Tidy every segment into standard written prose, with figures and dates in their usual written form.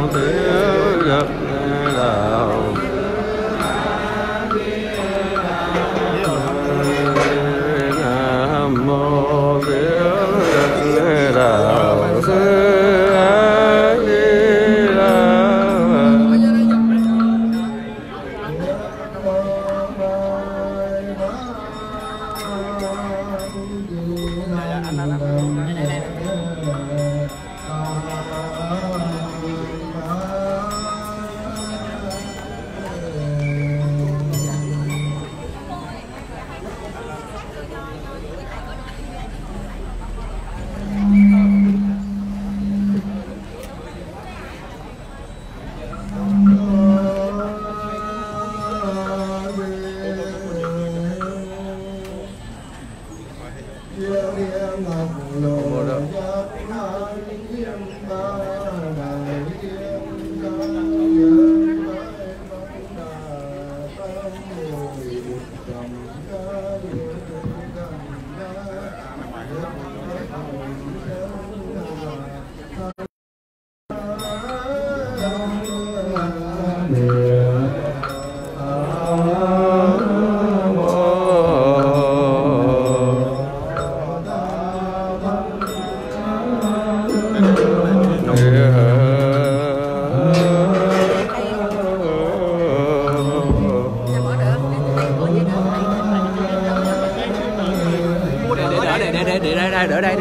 Đỡ đây đi.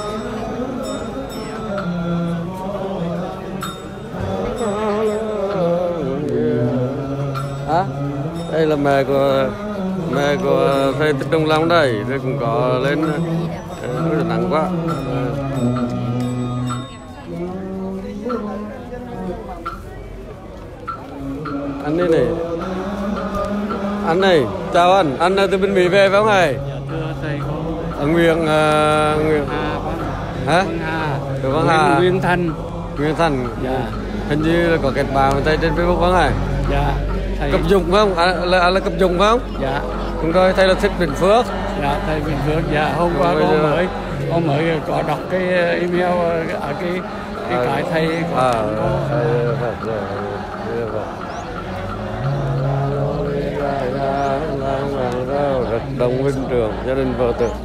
Đây là mẹ của thầy Thích Đồng Long đây, rồi cũng có lên nắng quá. Anh đây này, anh này, chào anh là từ bên Mỹ về phải không thầy? Ở Nguyễn hả? Từ Vân Hà. Nguyên Thành. Dạ. Hình như là có kết bạn với thầy trên Facebook phải không thầy? Dạ. Thầy... Cập Dụng phải không? Là Cập Dụng phải không? Dạ. Đúng rồi, thầy là Thích Bình Phước. Dạ, thầy Bình Phước. Dạ, hôm qua con mới có đọc cái email ở cái thầy của rất đông huynh trưởng gia đình vợ tử.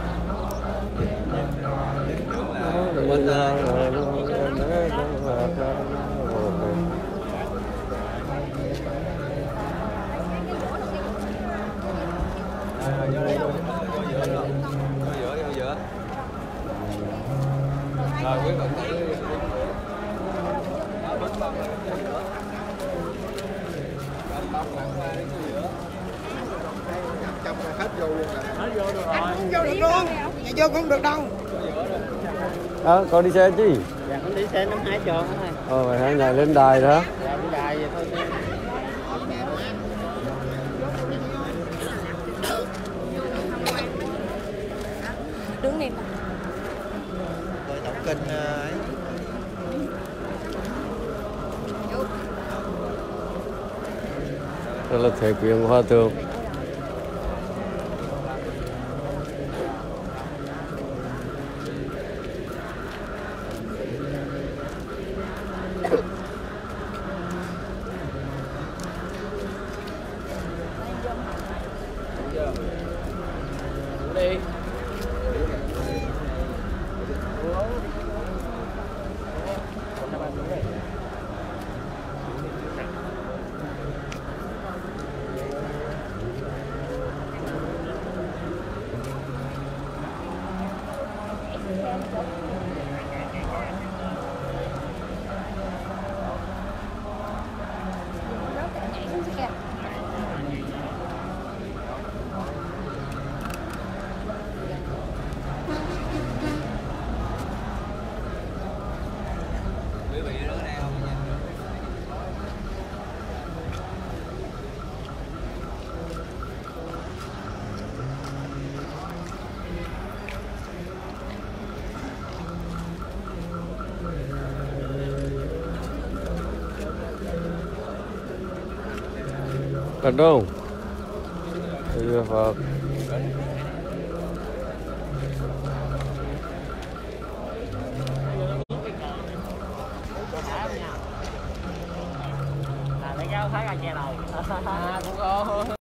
Hết vô luôn rồi. Hết vô được rồi. Không vô được luôn. Nhà vô cũng được đâu. Con đi xe chứ? Dạ, con đi xe 52 chỗ thôi. Vậy hả? Nhảy lên đài đó. Dạ, lên đài vậy thôi. Đứng đi. Tôi đọc kênh ấy. Đó là thể quyền Hòa Thượng. Đi. Cần đâu? Bây giờ ra thấy là chè đầu. Cũng có